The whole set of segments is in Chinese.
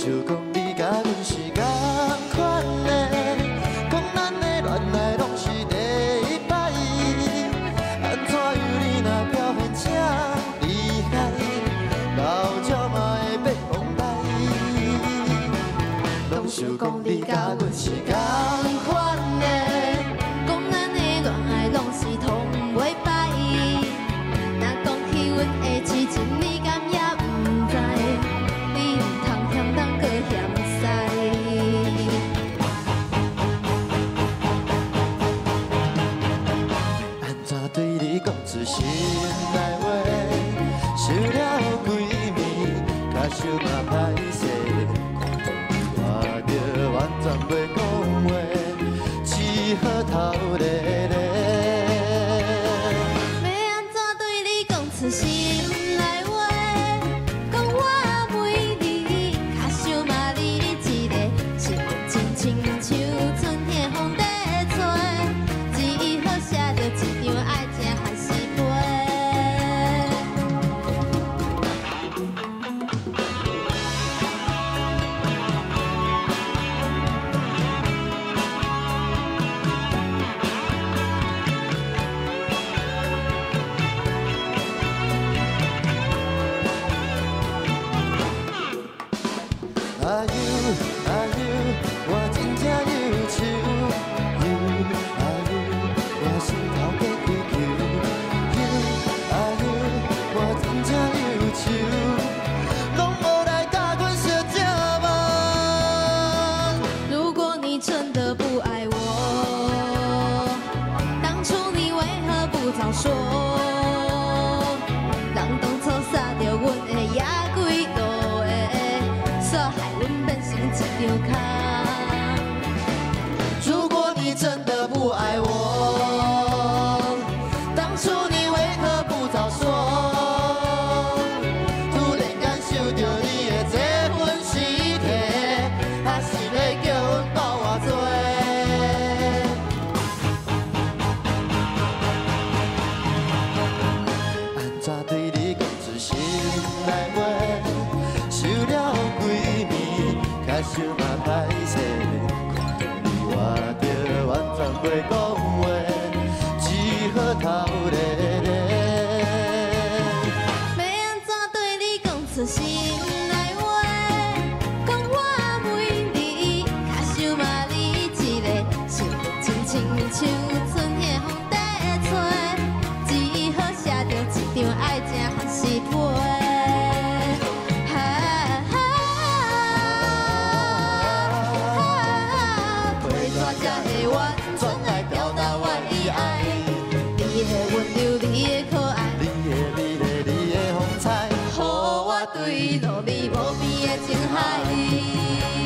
想讲你甲阮是同款的，讲咱的恋爱拢是第一摆，安怎样你若表现这厉害，老鸟嘛会变王牌。拢想讲你甲阮是同款的， 讲咱的恋爱拢是通袂歹，若讲起阮的痴情，你敢也毋知？你毋通嫌人搁嫌屎。 安怎对你讲出心内话？想了几暝，脚手嘛歹势，看着完全袂讲话，只好头咧咧。 要安怎对你讲出心内话？讲我每日脚手嘛你一个，心亲亲像春天风在吹，只好写着一张爱情寒诗批。 啊呦啊呦，我真正忧愁。呦啊呦，我心头加开球。呦啊呦，我真正忧愁，拢无来甲阮相这梦。 如果你真的不爱我，当初你为何不早说？人当初撒着阮的野几路的，煞害阮变成一张空。 如果你真的不爱我，当初你为何不早说？突然感受到你的这份身体，还是要叫阮抱偌多？安怎对你讲出心内话？想了几暝，脚手嘛歹势。看着完全袂讲话，只好头咧咧。 要安怎对你讲出心内话？讲我每日脚手嘛你一个，心亲亲像春天风在吹，只好写着一张爱情寒诗批。陪怎才会完全来表达我的爱？你的温柔，你的可爱。 你的美丽，你的风采， 予我坠落你无边的情海。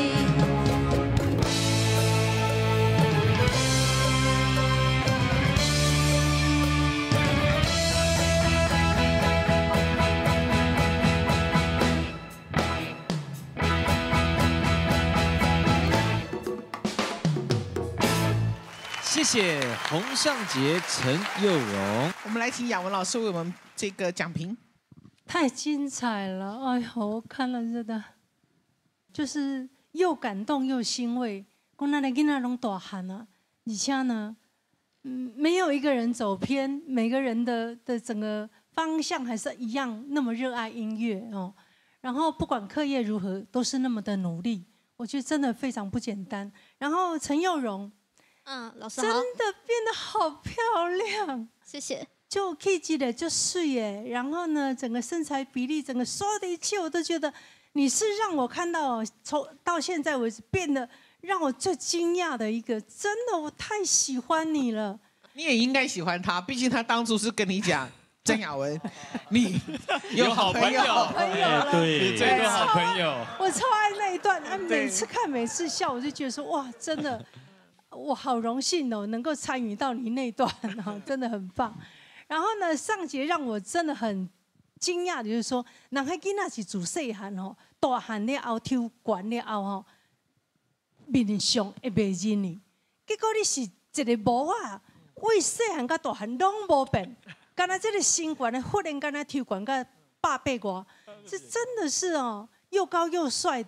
谢谢洪尚杰、陈佑荣。 我们来请雅文老师为我们这个讲评。 太精彩了！哎呦，我看了真的，就是又感动又欣慰。讲咱的囡仔拢大汉啊，而且呢，没有一个人走偏，每个人的整个方向还是一样，那么热爱音乐哦。然后不管课业如何，都是那么的努力，我觉得真的非常不简单。然后陈佑荣， 老师好， 真的变得好漂亮， 谢谢。 就 K 级的就睡耶，然后呢，整个身材比例，整个所有的一切，我都觉得你是让我看到从到现在为止变得让我最惊讶的一个，真的我太喜欢你了。 你也应该喜欢他，毕竟他当初是跟你讲。曾雅文，你有好朋友， 对，最多好朋友。 我超爱那一段，每次看每次笑，我就觉得说哇，真的，我好荣幸哦，能够参与到你那一段哦，真的很棒。然后呢，上节让我真的很惊讶的就是说，人迄囡仔是自细汉吼，大汉了后抽管了后吼，面相会袂认你。结果你是一个模啊，为细汉到大汉拢无变。刚才这个新管的忽然间抽管个180外，这真的是哦，又高又帅的，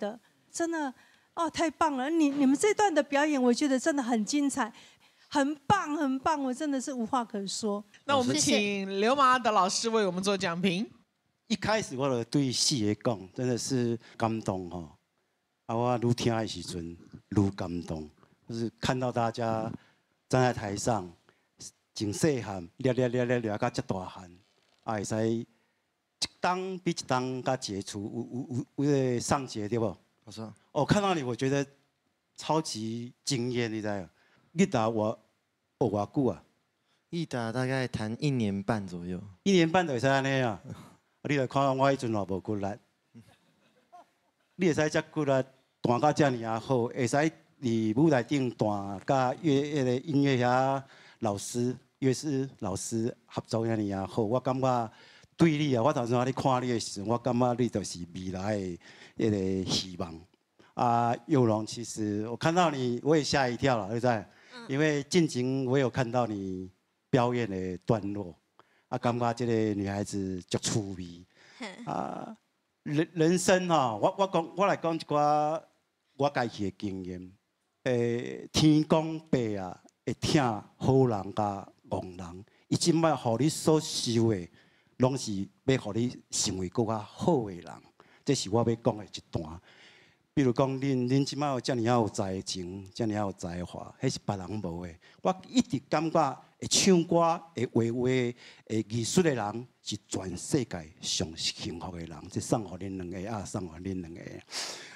真的哦，太棒了！你们这段的表演，我觉得真的很精彩，很棒很棒，我真的是无话可说。 那我们请刘马的老师为我们做讲评。 一开始我就对戏的讲，真的是感动哈。啊，我愈听的时阵愈感动，就是看到大家站在台上，从细汉练到这大汉，啊，会使一档比一档加杰出，有上节对不？ 我说哦，看到你，我觉得超级惊艳，你知道？你打我学多久啊？ 一打大概弹1年半左右。 1年半就会使安尼啊？你来看我迄阵也无骨力，你会使遮骨力弹到遮尔啊好，会使伫舞台顶弹，甲迄个音乐遐老师、乐师老师合作遐尔啊好。我感觉对你啊，我头先咧看你的时阵，我感觉你就是未来的迄个希望。啊，佑荣，其实我看到你，我也吓一跳了，对不对？因为近前我有看到你表演的段落。啊，感觉这个女孩子足趣味啊，人生吼、我来讲一寡我家己的经验。天公伯啊，会疼好人甲戆人，伊即摆互你所受的，拢是要互你成为更较好的人。这是我要讲的一段。比如讲，恁即摆有遮尔有才情，遮尔有才华，迄是别人无的。我一直感觉会唱歌、会画画、会艺术的人，是全世界上幸福的人。这送互恁两个，送互恁两个。